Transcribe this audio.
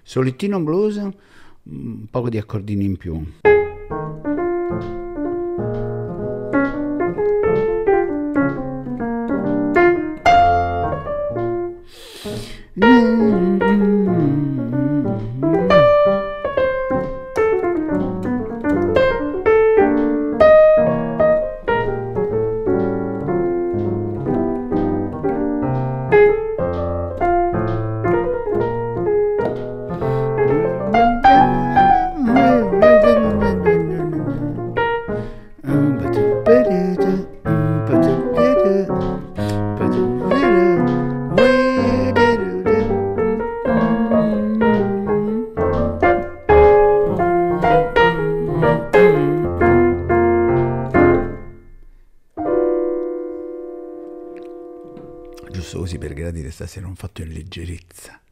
Solittino blues, un poco di accordini in più. Giusto così per gradire, stasera non fatto in leggerezza.